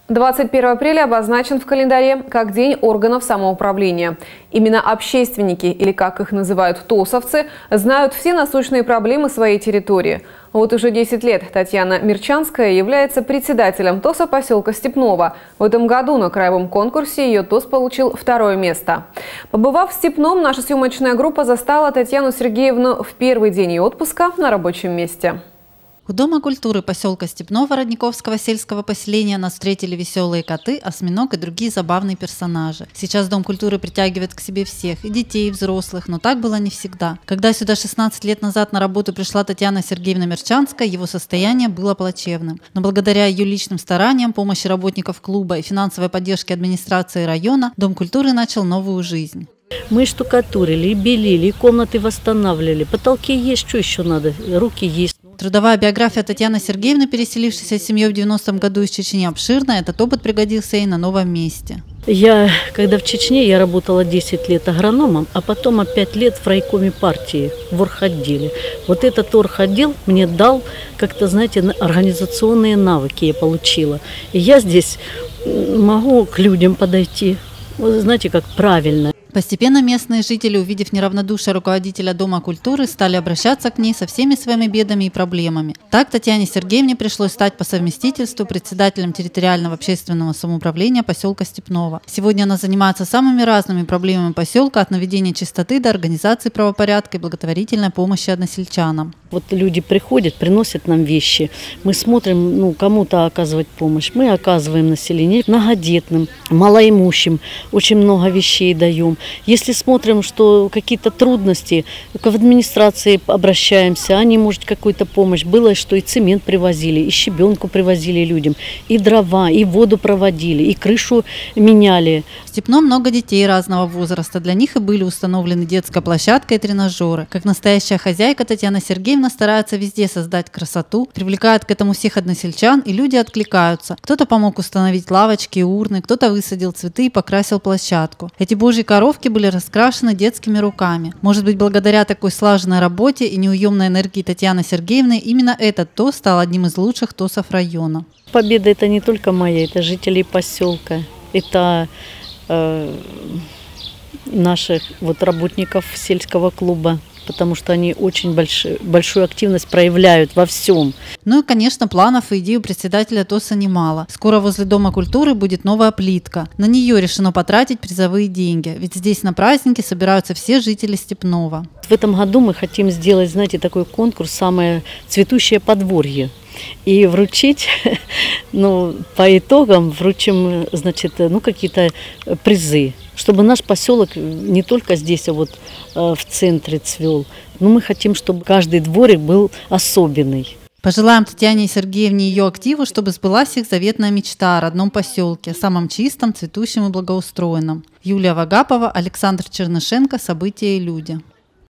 21 апреля обозначен в календаре как День органов самоуправления. Именно общественники, или как их называют тосовцы, знают все насущные проблемы своей территории. Вот уже 10 лет Татьяна Мирчанская является председателем ТОСа поселка Степного. В этом году на краевом конкурсе ее ТОС получил 2-е место. Побывав в Степном, наша съемочная группа застала Татьяну Сергеевну в первый день ее отпуска на рабочем месте. У Дома культуры поселка Степного Родниковского сельского поселения нас встретили веселые коты, осьминог и другие забавные персонажи. Сейчас Дом культуры притягивает к себе всех, и детей, и взрослых, но так было не всегда. Когда сюда 16 лет назад на работу пришла Татьяна Сергеевна Мирчанская, его состояние было плачевным. Но благодаря ее личным стараниям, помощи работников клуба и финансовой поддержке администрации района, Дом культуры начал новую жизнь. Мы штукатурили, и белили, и комнаты восстанавливали. Потолки есть, что еще надо, руки есть. Трудовая биография Татьяны Сергеевны, переселившейся с семьей в 90-м году из Чечни, обширная. Этот опыт пригодился ей на новом месте. Когда в Чечне, я работала 10 лет агрономом, а потом 5 лет в райкоме партии, в орготделе. Вот этот орготдел мне дал, как-то, знаете, организационные навыки я получила. И я здесь могу к людям подойти, вот, знаете, как правильно. Постепенно местные жители, увидев неравнодушие руководителя Дома культуры, стали обращаться к ней со всеми своими бедами и проблемами. Так Татьяне Сергеевне пришлось стать по совместительству председателем территориального общественного самоуправления поселка Степного. Сегодня она занимается самыми разными проблемами поселка, от наведения чистоты до организации правопорядка и благотворительной помощи односельчанам. Вот люди приходят, приносят нам вещи, мы смотрим, кому-то оказывать помощь, мы оказываем населению, многодетным, малоимущим, очень много вещей даем. Если смотрим, что какие-то трудности, к администрации обращаемся, они, может, какую-то помощь. Было, что и цемент привозили, и щебенку привозили людям, и дрова, и воду проводили, и крышу меняли. В Степном много детей разного возраста. Для них и были установлены детская площадка и тренажеры. Как настоящая хозяйка, Татьяна Сергеевна старается везде создать красоту, привлекает к этому всех односельчан, и люди откликаются. Кто-то помог установить лавочки и урны, кто-то высадил цветы и покрасил площадку. Эти божьи коровки были раскрашены детскими руками. Может быть, благодаря такой слаженной работе и неуемной энергии Татьяны Сергеевны именно этот ТОС стал одним из лучших ТОСов района. Победа – это не только моя, это жителей поселка, это наших работников сельского клуба, потому что они очень большую активность проявляют во всем. Ну и, конечно, планов и идей у председателя ТОСа немало. Скоро возле Дома культуры будет новая плитка. На нее решено потратить призовые деньги, ведь здесь на праздники собираются все жители Степного. В этом году мы хотим сделать, знаете, такой конкурс «Самое цветущее подворье». И вручить, по итогам вручим, какие-то призы, чтобы наш поселок не только здесь, а в центре цвел, но мы хотим, чтобы каждый дворик был особенный. Пожелаем Татьяне Сергеевне и ее активу, чтобы сбылась их заветная мечта о родном поселке, самом чистом, цветущем и благоустроенном. Юлия Вагапова, Александр Чернышенко. События и люди.